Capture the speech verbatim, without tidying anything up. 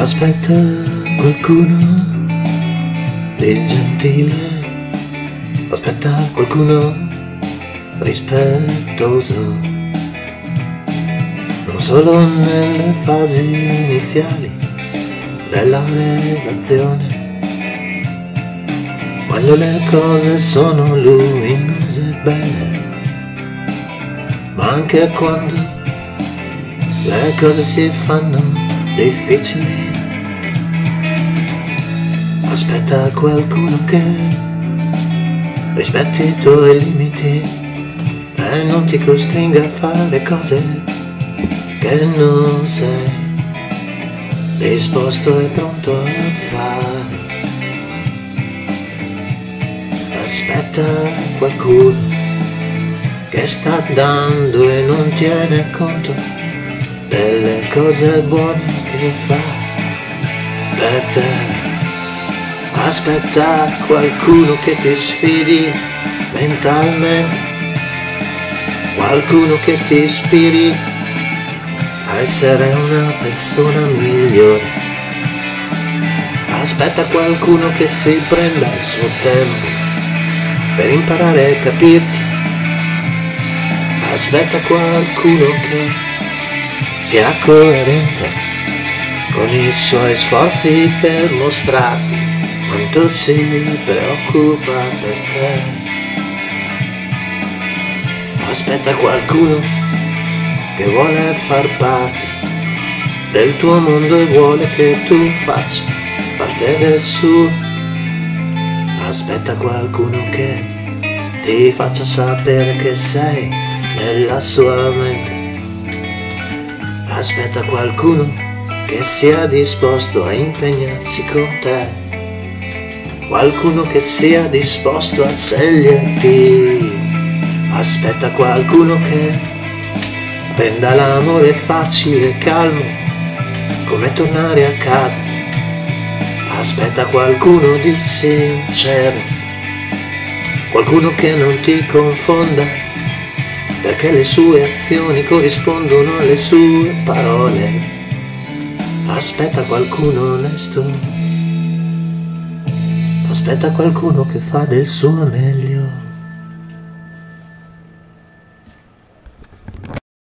Aspetta qualcuno di gentile, aspetta qualcuno rispettoso, non solo nelle fasi iniziali della relazione, quando le cose sono luminose e belle, ma anche quando le cose si fanno difficili. Aspetta qualcuno che rispetti i tuoi limiti e non ti costringa a fare cose che non sei disposto e pronto a fare. Aspetta qualcuno che sta dando e non tiene conto delle cose buone che fa per te. Aspetta qualcuno che ti sfidi mentalmente, qualcuno che ti ispiri a essere una persona migliore. Aspetta qualcuno che si prenda il suo tempo per imparare a capirti. Aspetta qualcuno che sia coerente con i suoi sforzi per mostrarti quanto si preoccupa per te. Aspetta qualcuno che vuole far parte del tuo mondo e vuole che tu faccia parte del suo. Aspetta qualcuno che ti faccia sapere che sei nella sua mente. Aspetta qualcuno che sia disposto a impegnarsi con te, qualcuno che sia disposto a sceglierti. Aspetta qualcuno che renda l'amore facile e calmo come tornare a casa. Aspetta qualcuno di sincero, qualcuno che non ti confonda, perché le sue azioni corrispondono alle sue parole. Aspetta qualcuno onesto, aspetta qualcuno che fa del suo meglio.